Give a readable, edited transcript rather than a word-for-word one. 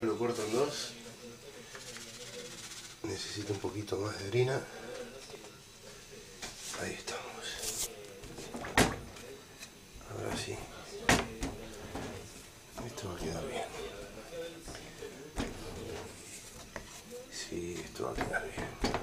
Lo corto en dos. Necesito un poquito más de harina. Ahí estamos. Ahora sí. Esto va a quedar bien. Sí, esto va a quedar bien.